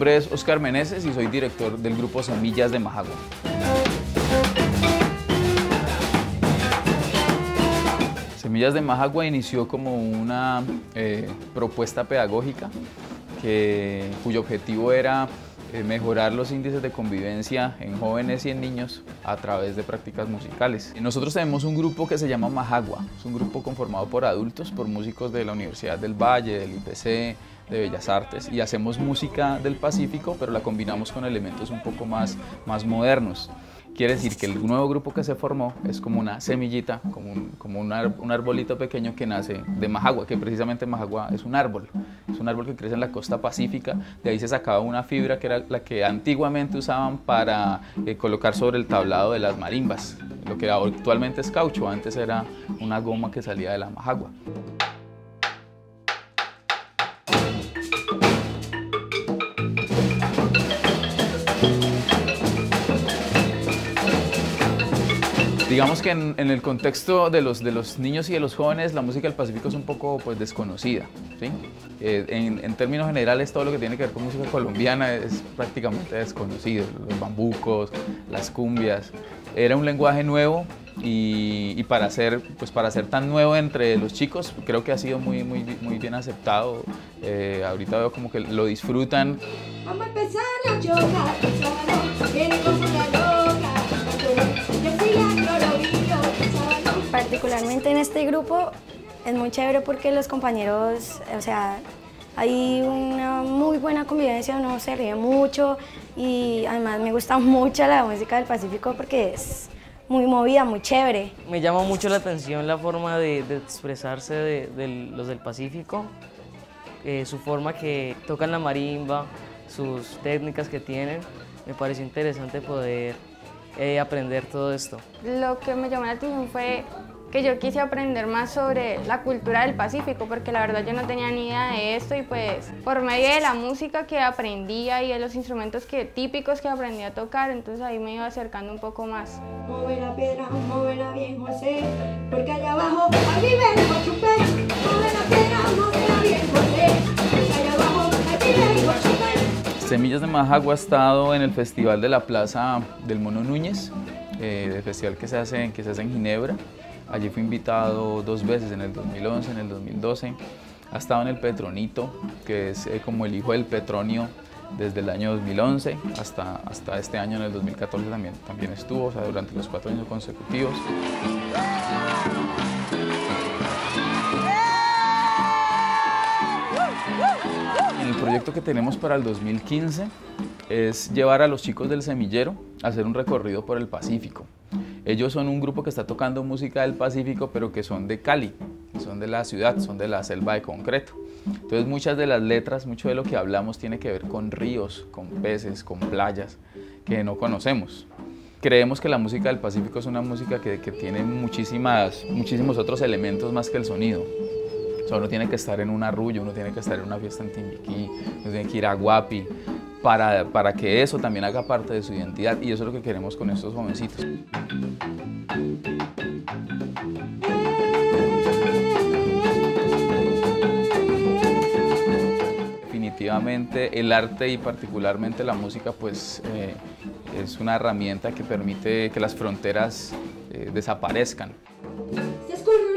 nombre es Oscar Meneses y soy director del grupo Semillas de Majagua. Semillas de Majagua inició como una propuesta pedagógica cuyo objetivo era mejorar los índices de convivencia en jóvenes y en niños a través de prácticas musicales. Nosotros tenemos un grupo que se llama Majagua, es un grupo conformado por adultos, por músicos de la Universidad del Valle, del IPC, de Bellas Artes, y hacemos música del Pacífico, pero la combinamos con elementos un poco más modernos. Quiere decir que el nuevo grupo que se formó es como una semillita, como un arbolito pequeño que nace de Majagua, que precisamente Majagua es un árbol que crece en la costa pacífica. De ahí se sacaba una fibra que era la que antiguamente usaban para colocar sobre el tablado de las marimbas, lo que actualmente es caucho, antes era una goma que salía de la Majagua. Digamos que en el contexto de los niños y de los jóvenes, la música del Pacífico es un poco desconocida, ¿sí? En términos generales, todo lo que tiene que ver con música colombiana es prácticamente desconocido. Los bambucos, las cumbias. Era un lenguaje nuevo y para ser tan nuevo entre los chicos, creo que ha sido muy bien aceptado. Ahorita veo como que lo disfrutan. Vamos a empezar a chocar, viene como una loca. Particularmente en este grupo es muy chévere porque los compañeros, o sea, hay una muy buena convivencia, uno se ríe mucho y además me gusta mucho la música del Pacífico porque es muy movida, muy chévere. Me llama mucho la atención la forma de expresarse de los del Pacífico, su forma que tocan la marimba, sus técnicas que tienen. Me pareció interesante poder aprender todo esto. Lo que me llamó la atención fue que yo quise aprender más sobre la cultura del Pacífico, porque la verdad yo no tenía ni idea de esto, y pues por medio de la música que aprendía y de los instrumentos típicos que aprendí a tocar, entonces ahí me iba acercando un poco más. Mueve la piedra, muévela bien, José, porque allá abajo ahí vive el Guachupé. Mueve la piedra, muévela bien, José, porque allá abajo ahí vive el Guachupé. Semillas de Majagua ha estado en el Festival de la Plaza del Mono Núñez, el festival que se hace en Ginebra. Allí fui invitado 2 veces, en el 2011, en el 2012. Ha estado en el Petronito, que es como el hijo del Petronio desde el año 2011 hasta este año, en el 2014 también estuvo, o sea, durante los 4 años consecutivos. El proyecto que tenemos para el 2015 es llevar a los chicos del semillero a hacer un recorrido por el Pacífico. Ellos son un grupo que está tocando música del Pacífico, pero que son de Cali, son de la ciudad, son de la selva de concreto. Entonces muchas de las letras, mucho de lo que hablamos tiene que ver con ríos, con peces, con playas que no conocemos. Creemos que la música del Pacífico es una música que tiene muchísimos otros elementos más que el sonido. O sea, uno tiene que estar en un arrullo, uno tiene que estar en una fiesta en Timbiquí, uno tiene que ir a Guapi, para que eso también haga parte de su identidad, y eso es lo que queremos con estos jovencitos. Definitivamente el arte y particularmente la música es una herramienta que permite que las fronteras desaparezcan. Se escurre